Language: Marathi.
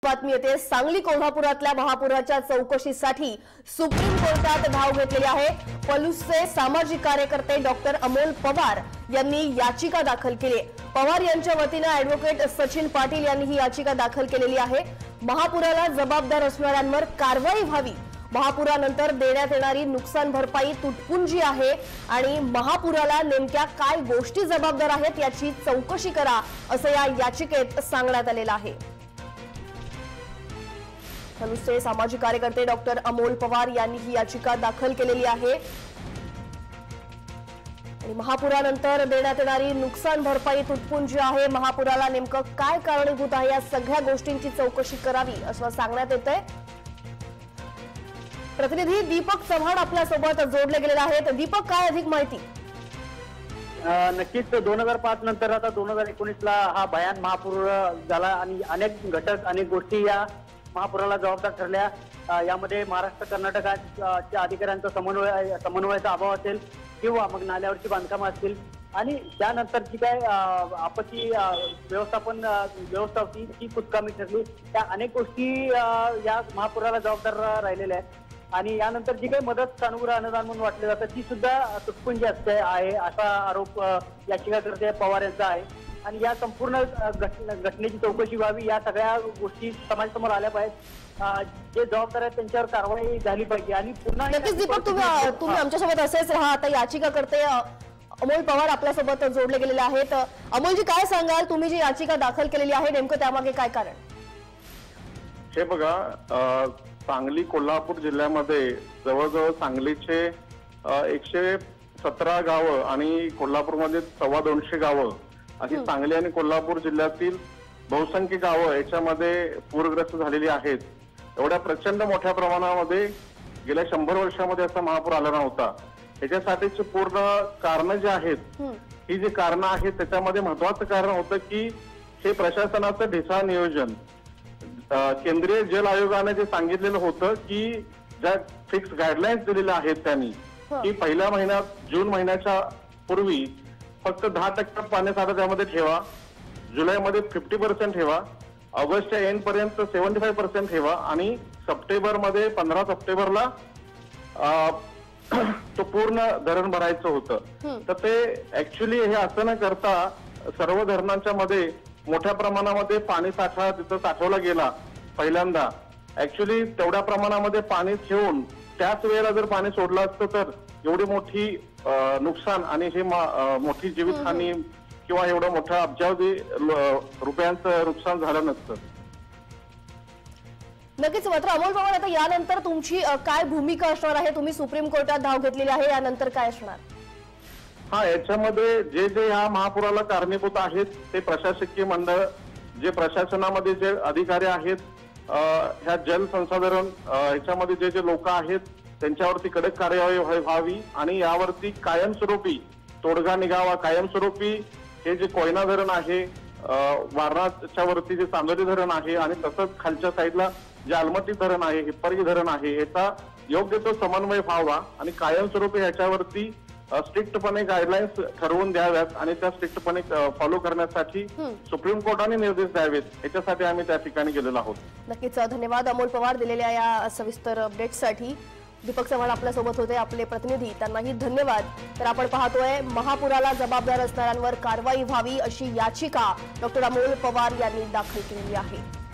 बातमी येते। सांगली कोल्हापुरातल्या महापुराच्या चौकशीसाठी सुप्रीम कोर्टात धाव घेतलेली आहे। पलूसचे सामाजिक कार्यकर्ते डॉक्टर अमोल पवार यांनी याचिका दाखल केली। पवार यांच्या वतीने ॲडव्होकेट सचिन पाटील यांनी ही याचिका दाखल केलेली आहे। महापुराला जबाबदार असणाऱ्यांवर कारवाई व्हावी, महापुरानंतर देण्यात येणारी नुकसान भरपाई तुटपुंजी आहे आणि महापुराला नेमक्या काय गोष्टी जबाबदार आहेत याची चौकशी करा, असं या याचिकेत सांगण्यात आलेलं आहे। पलूसचे सामाजिक कार्यकर्ते डॉक्टर अमोल पवार यांनी ही याचिका दाखल केलेली आहे आणि महापुरानंतर देण्यात येणारी नुकसान भरपाई तुटपुंजी आहे, महापुराला नेमकं काय कारणीभूत आहे या सगळ्या गोष्टींची चौकशी करावी असं सांगण्यात येतंय। प्रतिनिधी दीपक चव्हाण आपल्या सोबत जोडले गेलेले आहेत। दीपक, काय अधिक माहिती? नक्कीच 2005 नंतर आता 2019 ला हा भयान महापूर झाला आणि अनेक घटक अनेक गोष्टी या महापुराला जबाबदार ठरल्या। यामध्ये महाराष्ट्र कर्नाटकाच्या अधिकाऱ्यांचा समन्वयाचा अभाव असेल किंवा मग नाल्यावरची बांधकामं असतील आणि त्यानंतर जी काय आपत्ती व्यवस्था होती ती कुचकामी ठरली। त्या अनेक गोष्टी या महापुराला जबाबदार राहिलेल्या आहेत आणि यानंतर जी काही मदत अनुग्रह अनुदान म्हणून वाटलं जातं ती सुद्धा तुटपुंजी आहे असा आरोप याचिकाकर्ते पवार यांचा आहे आणि या संपूर्ण घटनेची चौकशी व्हावी, या सगळ्या गोष्टी समाजासमोर आल्या पाहिजेत, जे जबाबदार आहेत त्यांच्यावर कारवाई झाली पाहिजे। आणि पुन्हा नक्कीच दीपक, तुम्ही आमच्यासोबत असेच राहा। आता याचिकाकर्ते अमोल पवार आपल्यासोबत जोडले गेलेले आहेत। अमोलजी, काय सांगाल, तुम्ही जी याचिका दाखल केलेली आहे नेमकं त्यामागे काय कारण? हे बघा, सांगली कोल्हापूर जिल्ह्यामध्ये जवळजवळ सांगलीचे 117 गावं आणि कोल्हापूरमध्ये 225 गावं अशी सांगली आणि कोल्हापूर जिल्ह्यातील बहुसंख्य गावं याच्यामध्ये पूरग्रस्त झालेली आहेत। एवढ्या प्रचंड मोठ्या प्रमाणामध्ये गेल्या 100 वर्षामध्ये असा महापूर आला नव्हता। याच्यासाठीचे पूर्ण कारण जे आहेत, ही जी कारण आहेत त्याच्यामध्ये महत्वाचं कारण होतं की हे प्रशासनाचं ढिसाळ नियोजन। केंद्रीय जल आयोगाने जे सांगितलेलं होतं की ज्या फिक्स गाईडलाईन्स दिलेल्या आहेत त्यांनी की पहिल्या महिन्यात जून महिन्याच्या पूर्वी फक्त 10% पाणीसाठा त्यामध्ये ठेवा, जुलैमध्ये 50% ठेवा, ऑगस्टच्या एंड पर्यंत 75% ठेवा आणि सप्टेंबरमध्ये 15 सप्टेंबरला तो पूर्ण धरण भरायचं होतं। तर ते ऍक्च्युली हे असं न करता सर्व धरणांच्या मध्ये मोठ्या प्रमाणामध्ये पाणी साठा तिथं साठवला गेला पहिल्यांदा। ऍक्च्युली तेवढ्या प्रमाणामध्ये पाणी ठेवून त्याच वेळेला जर पाणी सोडलं असतं तर एवढी मोठी नुकसान आणि हे मोठी जीवितहानी किंवा एवढं मोठं अब्जावधी रुपयांचं नुकसान झालं नसतं। नक्कीच। मात्र अमोल पवार, आता यानंतर तुमची काय भूमिका असणार आहे? तुम्ही सुप्रीम कोर्टात धाव घेतलेली आहे, यानंतर काय असणार? हा, याच्यामध्ये जे जे ह्या महापुराला कारणीभूत आहेत ते प्रशासकीय मंडळ, जे प्रशासनामध्ये जे अधिकारी आहेत, ह्या जल संसाधन ह्याच्यामध्ये जे जे लोक आहेत त्यांच्यावरती कडक कार्यवाही व्हावी आणि यावरती कायमस्वरूपी तोडगा निघावा। कायमस्वरूपी हे जे कोयना धरण आहे, वारणाच्या वरती जे चांदोली धरण आहे आणि तसंच खालच्या साईडला जे अलमटी धरण आहे, हिप्परगी धरण आहे, याचा योग्य तो समन्वय व्हावा आणि कायमस्वरूपी ह्याच्यावरती स्ट्रिक्टपणे गाईडलाईन्स ठरवून द्याव्यात आणि त्या स्ट्रिक्टपणे फॉलो करण्यासाठी सुप्रीम कोर्टाने निर्देश द्यावेत, याच्यासाठी आम्ही त्या ठिकाणी गेलेलो आहोत। नक्कीच, धन्यवाद अमोल पवार दिलेल्या या सविस्तर अपडेटसाठी। दीपक चव्हाण आपल्यासोबत होते, आपले प्रतिनिधी, त्यांनाही धन्यवाद। तर आपण पाहतोय, महापुराला जबाबदार असणाऱ्यांवर कारवाई व्हावी अशी याचिका डॉक्टर अमोल पवार यांनी दाखल केलेली आहे।